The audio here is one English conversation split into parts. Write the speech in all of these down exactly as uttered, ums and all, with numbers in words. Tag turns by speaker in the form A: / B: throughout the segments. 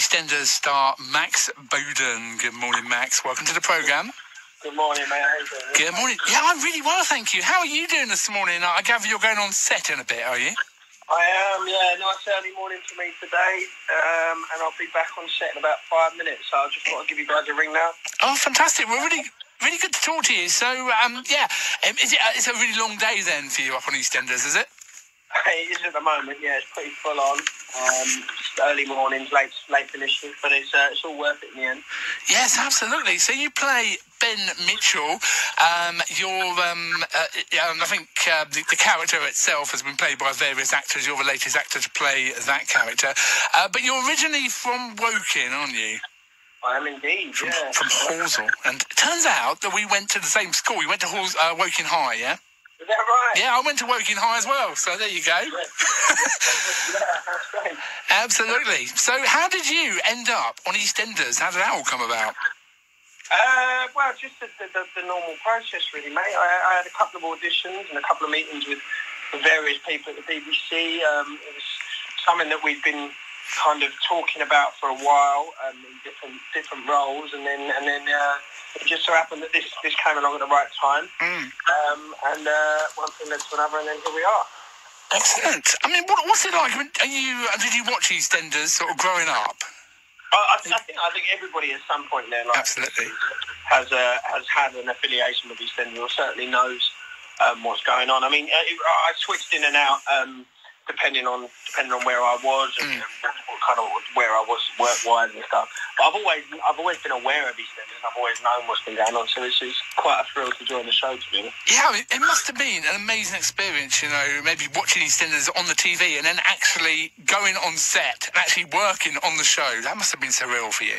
A: EastEnders star Max Bowden. Good morning, Max. Welcome to the programme.
B: Good morning, mate. How you doing?
A: Good morning. Yeah, I'm really well, thank you. How are you doing this morning? I gather you're going on set in a bit, are you?
B: I am, yeah. Nice early morning for me today, um, and I'll be back on set in about five minutes, so I just thought I'd give you guys a ring now.
A: Oh, fantastic. Well, really, really good to talk to you. So, um, yeah, um, is it, uh, it's a really long day then for you up on EastEnders, is it?
B: It is at the moment, yeah. It's pretty full on. Um, early mornings, late late finishes, but it's uh, it's all worth it in the end.
A: Yes, absolutely. So you play Ben Mitchell. Um, you're, um, uh, um, I think uh, the, the character itself has been played by various actors. You're the latest actor to play that character. Uh, but you're originally from Woking, aren't you?
B: I am indeed,
A: from,
B: yeah.
A: From Horsell. And it turns out that we went to the same school. We went to Hors- uh, Woking High, yeah?
B: Is that right?
A: Yeah, I went to Woking High as well, so there you go.
B: Yeah, that's great.
A: Absolutely. So how did you end up on EastEnders? How did that all come about?
B: Uh, well, just the, the, the normal process, really, mate. I, I had a couple of auditions and a couple of meetings with the various people at the B B C. Um, it was something that we'd been kind of talking about for a while, um, in different different roles, and then and then uh, it just so happened that this this came along at the right time,
A: Mm.
B: um, and uh, one thing led to another, and then here we are.
A: Excellent. I mean, what, what's it like? I mean, are you? Did you watch EastEnders sort of growing up?
B: I, I, I think I think everybody at some point in their life
A: Absolutely.
B: has uh, has had an affiliation with EastEnders, or certainly knows um, what's going on. I mean, uh, I switched in and out. Um, Depending on depending on where I was and,
A: Mm.
B: and what kind of where I was work wise and stuff, but I've always I've always been aware of EastEnders and I've always known what's been going on. So it's, it's quite a thrill to join the show, to be honest.
A: Yeah, I mean, it must have been an amazing experience, you know, maybe watching EastEnders on the T V and then actually going on set and actually working on the show. That must have been surreal for you.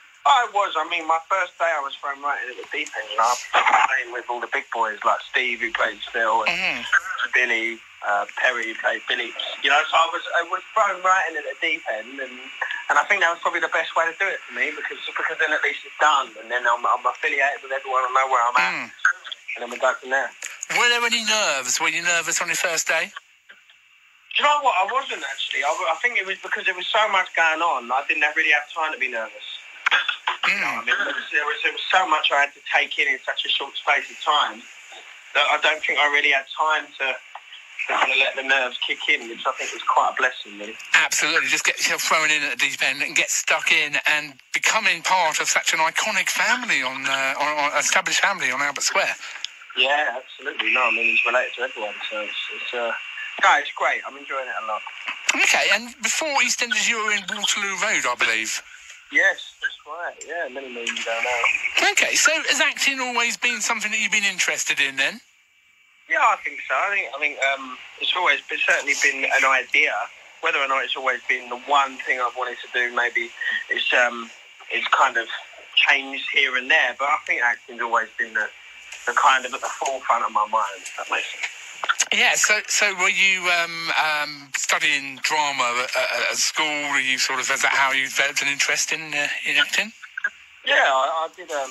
B: I was. I mean, my first day I was thrown right in at the deep end. You know, I'm playing with all the big boys like Steve, who played Phil, and
A: Mm.
B: Billy, uh, Perry, who played Billy. You know, so I was I was thrown right in at the deep end, and and I think that was probably the best way to do it for me because because then at least it's done, and then I'm, I'm affiliated with everyone. I know where I'm at,
A: Mm.
B: and then we go from there.
A: Were there any nerves? Were you nervous on your first day?
B: Do you know what? I wasn't actually. I, I think it was because there was so much going on. I didn't really have time to be nervous. You know, I mean, there was, there, was, there was so much I had to take in in such a short space of time that I don't think I really had time to, to kind of let the nerves kick in, which I think was quite a blessing, really.
A: Absolutely. Just get yourself thrown in at the deep end and get stuck in and becoming part of such an iconic family on, uh, on, on established family on Albert Square.
B: Yeah, absolutely. No, I mean, he's related to everyone, so it's, it's uh, no, it's great. I'm enjoying it a lot.
A: Okay, and before EastEnders, you were in Waterloo Road, I believe.
B: Yes, that's right. Yeah, many moons ago now.
A: Okay, so has acting always been something that you've been interested in then?
B: Yeah, I think so. I think I think um, it's always been, certainly been an idea. Whether or not it's always been the one thing I've wanted to do, maybe it's um, it's kind of changed here and there. But I think acting's always been the, the kind of at the forefront of my mind. If that makes sense.
A: Yeah, so so were you um, um, studying drama at, at, at school? Were you sort of, is that how you developed an interest in uh, in acting?
B: Yeah, I, I did. Um,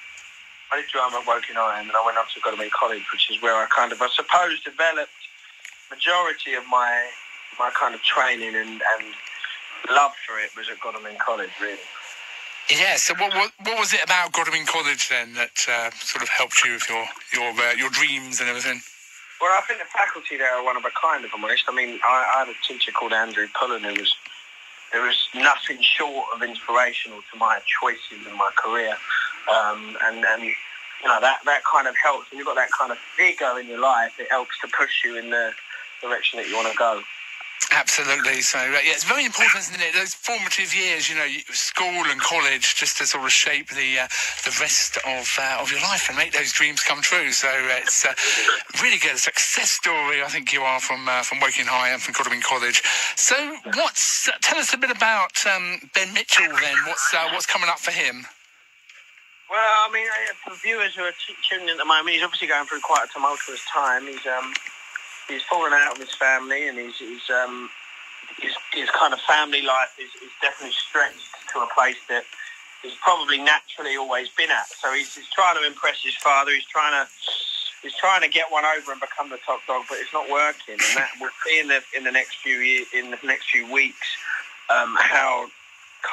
B: I did drama at Woking High, and then I went up to Godalming College, which is where I kind of, I suppose, developed majority of my my kind of training and, and love for it was at Godalming College, really.
A: Yeah. So what what, what was it about Godalming College then that uh, sort of helped you with your your uh, your dreams and everything?
B: Well, I think the faculty there are one of a kind, if I'm honest. I mean, I, I had a teacher called Andrew Pullen who was, there was nothing short of inspirational to my choices in my career. Um, and, and, you know, that, that kind of helps. When you've got that kind of vigour in your life, it helps to push you in the direction that you want to go.
A: Absolutely. So, uh, yeah, it's very important, isn't it? Those formative years, you know, school and college, just to sort of shape the uh, the rest of uh, of your life and make those dreams come true. So uh, it's uh, really good. A success story, I think you are, from uh, from Woking High and from Godalming College. So, what's uh, tell us a bit about um, Ben Mitchell then? What's uh, what's coming up for him?
B: Well, I mean, for viewers who are t- tuning in at the moment, he's obviously going through quite a tumultuous time. He's um. He's fallen out of his family, and he's, he's um his, his kind of family life is, is definitely stretched to a place that he's probably naturally always been at. So he's, he's trying to impress his father. He's trying to he's trying to get one over and become the top dog, but it's not working. And that we'll see in the in the next few years, in the next few weeks, um, how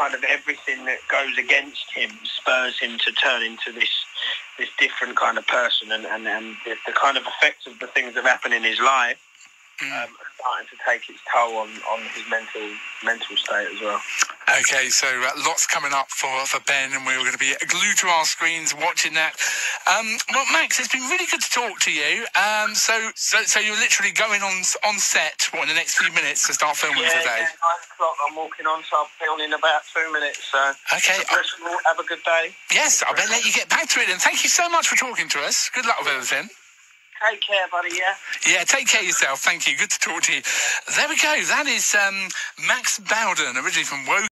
B: kind of everything that goes against him spurs him to turn into this this different kind of person, and, and, and the, the kind of effects of the things that happen in his life um, are starting to take its toll on, on his mental mental state as well.
A: Okay, so uh, lots coming up for, for Ben, and we're going to be glued to our screens watching that. Um, well, Max, it's been really good to talk to you. Um, so, so, so you're literally going on on set what, in the next few minutes to start filming
B: yeah,
A: today?
B: Yeah, nine o'clock. I'm walking on, so I'll film in about two minutes. So,
A: okay,
B: so first of all, have a good day.
A: Yes, I better let you get back to it, and thank you so much for talking to us. Good luck with everything.
B: Take care, buddy, yeah?
A: Yeah, take care of yourself. Thank you. Good to talk to you. There we go. That is um, Max Bowden, originally from Wogan.